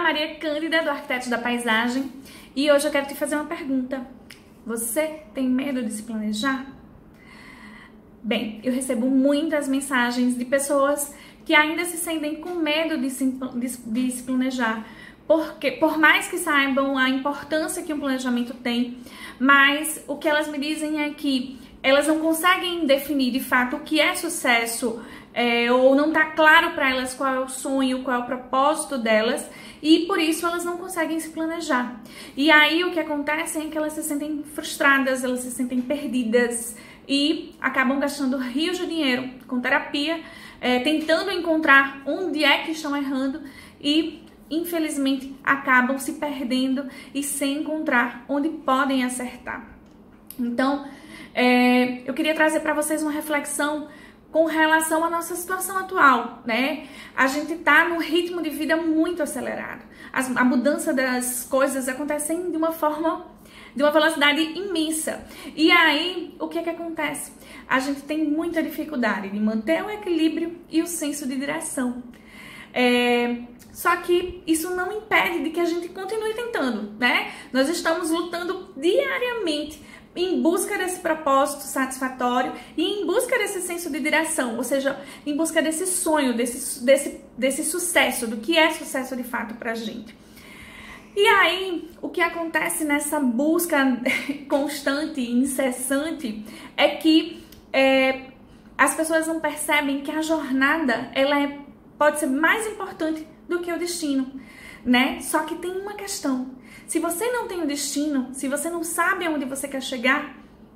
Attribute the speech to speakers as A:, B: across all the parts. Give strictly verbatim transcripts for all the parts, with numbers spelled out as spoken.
A: Maria Cândida, do Arquitetos da Paisagem, e hoje eu quero te fazer uma pergunta. Você tem medo de se planejar? Bem, eu recebo muitas mensagens de pessoas que ainda se sentem com medo de se, de, de se planejar, porque por mais que saibam a importância que um planejamento tem, mas o que elas me dizem é que elas não conseguem definir de fato o que é sucesso, é, ou não está claro para elas qual é o sonho, qual é o propósito delas, e por isso elas não conseguem se planejar. E aí o que acontece é que elas se sentem frustradas, elas se sentem perdidas e acabam gastando rios de dinheiro com terapia, é, tentando encontrar onde é que estão errando e infelizmente acabam se perdendo e sem encontrar onde podem acertar. Então, é, eu queria trazer para vocês uma reflexão com relação à nossa situação atual, né? A gente tá num ritmo de vida muito acelerado. As, a mudança das coisas acontecem de uma forma, de uma velocidade imensa. E aí, o que é que acontece? A gente tem muita dificuldade de manter o equilíbrio e o senso de direção. É, só que isso não impede de que a gente continue tentando, né? Nós estamos lutando diariamente em busca desse propósito satisfatório e em busca desse senso de direção, ou seja, em busca desse sonho, desse, desse, desse sucesso, do que é sucesso de fato pra gente. E aí, o que acontece nessa busca constante e incessante é que é, as pessoas não percebem que a jornada, ela é, pode ser mais importante do que o destino, né? Só que tem uma questão. Se você não tem um destino, se você não sabe aonde você quer chegar,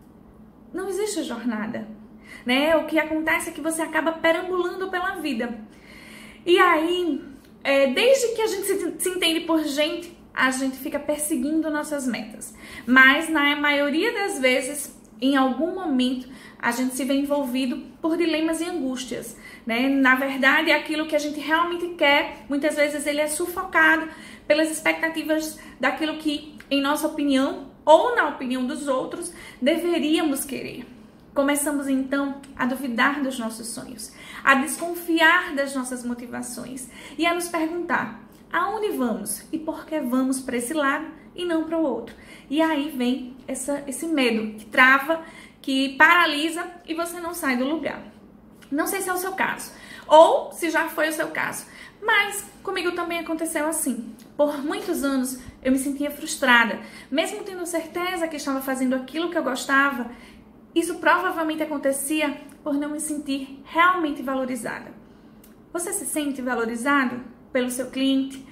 A: não existe jornada, né? O que acontece é que você acaba perambulando pela vida. E aí, é, desde que a gente se, se entende por gente, a gente fica perseguindo nossas metas. Mas na maioria das vezes, em algum momento, a gente se vê envolvido por dilemas e angústias, né? Na verdade, aquilo que a gente realmente quer, muitas vezes ele é sufocado pelas expectativas daquilo que, em nossa opinião, ou na opinião dos outros, deveríamos querer. Começamos então a duvidar dos nossos sonhos, a desconfiar das nossas motivações e a nos perguntar aonde vamos e por que vamos para esse lado e não para o outro. E aí vem essa, esse medo que trava, que paralisa e você não sai do lugar. Não sei se é o seu caso ou se já foi o seu caso, mas comigo também aconteceu assim. Por muitos anos eu me sentia frustrada, mesmo tendo certeza que estava fazendo aquilo que eu gostava. Isso provavelmente acontecia por não me sentir realmente valorizada. Você se sente valorizado pelo seu cliente?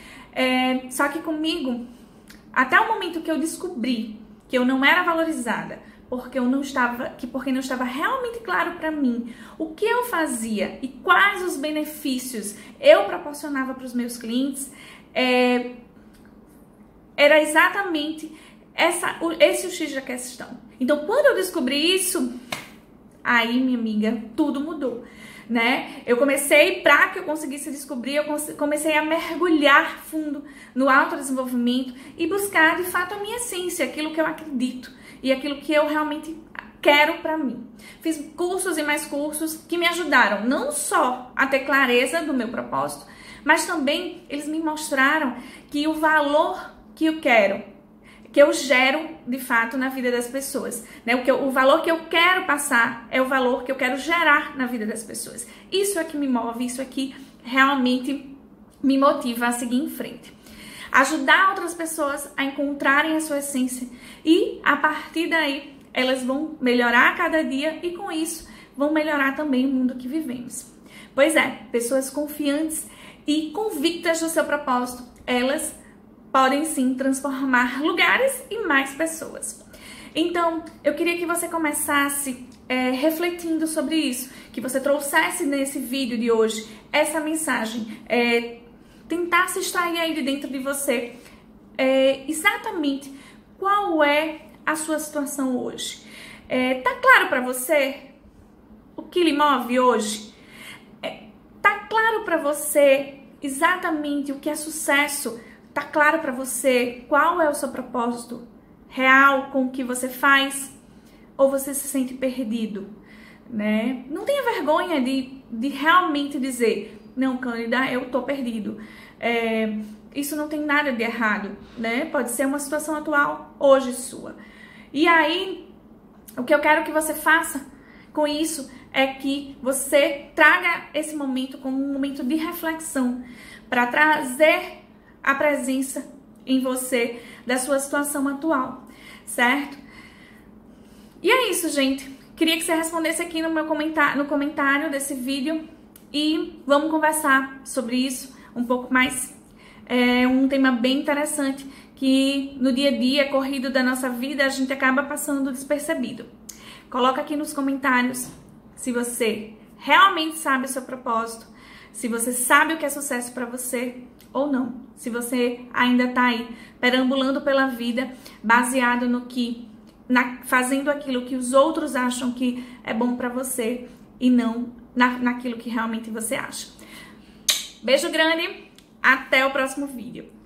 A: É, só que comigo, até o momento que eu descobri que eu não era valorizada, porque eu não estava, que porque não estava realmente claro para mim o que eu fazia e quais os benefícios eu proporcionava para os meus clientes, é, era exatamente essa, esse o X da questão. Então, quando eu descobri isso, aí, minha amiga, tudo mudou, né? Eu comecei, para que eu conseguisse descobrir, eu comecei a mergulhar fundo no autodesenvolvimento e buscar, de fato, a minha essência, aquilo que eu acredito e aquilo que eu realmente quero para mim. Fiz cursos e mais cursos que me ajudaram não só a ter clareza do meu propósito, mas também eles me mostraram que o valor que eu quero, que eu gero de fato na vida das pessoas, né? O, que eu, o valor que eu quero passar é o valor que eu quero gerar na vida das pessoas. Isso é que me move, isso é que realmente me motiva a seguir em frente. Ajudar outras pessoas a encontrarem a sua essência e a partir daí elas vão melhorar a cada dia e com isso vão melhorar também o mundo que vivemos. Pois é, pessoas confiantes e convictas do seu propósito, elas podem sim transformar lugares e mais pessoas. Então, eu queria que você começasse é, refletindo sobre isso, que você trouxesse nesse vídeo de hoje essa mensagem, é, tentasse extrair aí de dentro de você é, exatamente qual é a sua situação hoje. É, tá claro para você o que lhe move hoje? É, tá claro para você exatamente o que é sucesso? Tá claro para você qual é o seu propósito real com o que você faz? Ou você se sente perdido, né? Não tenha vergonha de, de realmente dizer, não, Cândida, eu tô perdido. É, isso não tem nada de errado, né? Pode ser uma situação atual, hoje sua. E aí, o que eu quero que você faça com isso é que você traga esse momento como um momento de reflexão para trazer a presença em você da sua situação atual, certo? E é isso, gente. Queria que você respondesse aqui no meu comentário, no comentário desse vídeo e vamos conversar sobre isso um pouco mais. É um tema bem interessante que no dia a dia, corrido da nossa vida, a gente acaba passando despercebido. Coloca aqui nos comentários se você realmente sabe o seu propósito, se você sabe o que é sucesso para você ou não. Se você ainda tá aí perambulando pela vida baseado no que, na, fazendo aquilo que os outros acham que é bom para você e não na, naquilo que realmente você acha. Beijo grande, até o próximo vídeo.